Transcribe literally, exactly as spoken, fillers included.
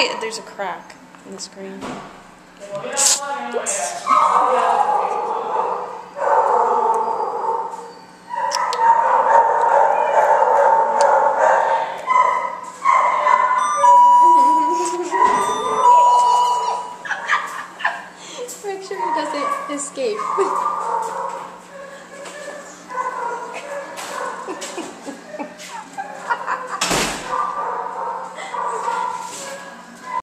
why there's a crack in the screen. Make sure it doesn't escape.